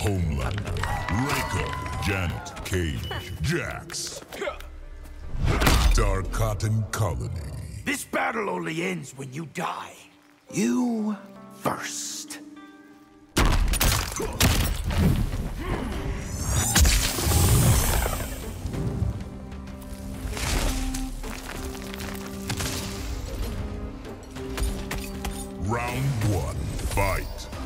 Homelander, Reiko, Janet, Cage, Jax. Dark Cotton Colony. This battle only ends when you die. You first. Round one, fight.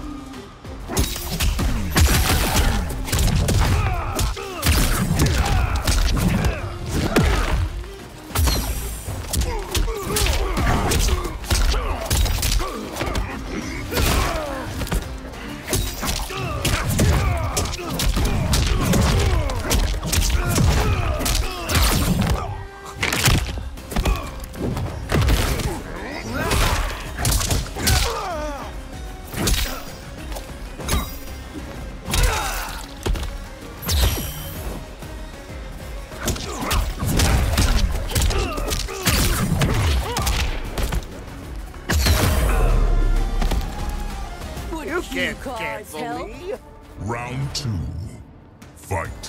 Can't cancel me. Round two, fight.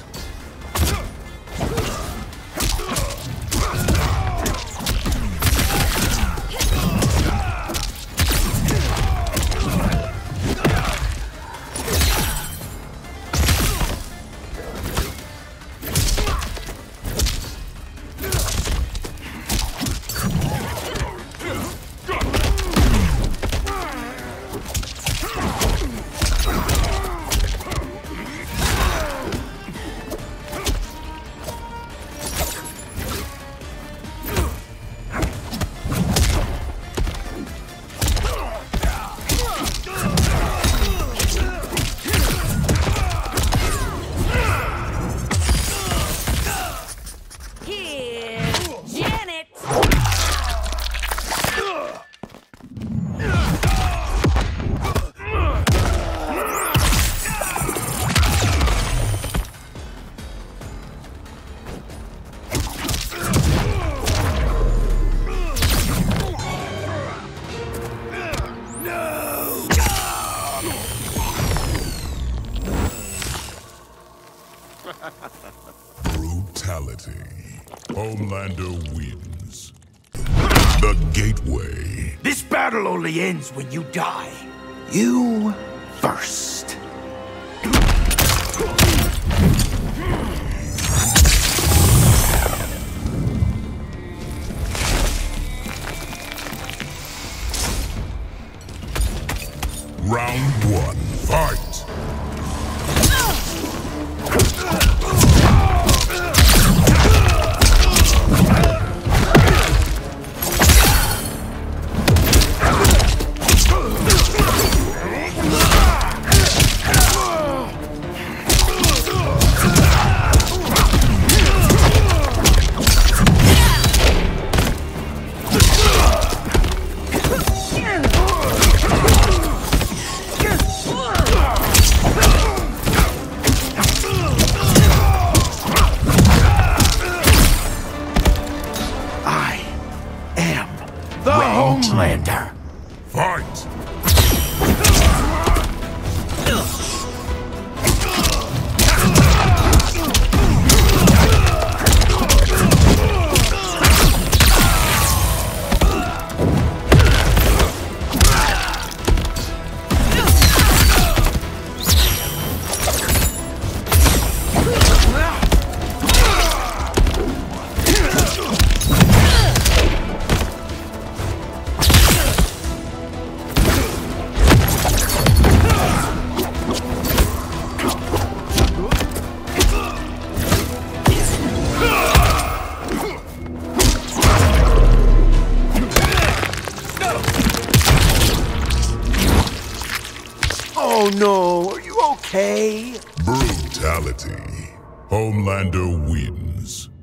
Brutality. Homelander wins. The Gateway. This battle only ends when you die. You first. Round one, fight. The Homelander. Fight! Oh no, are you okay? Brutality. Homelander wins.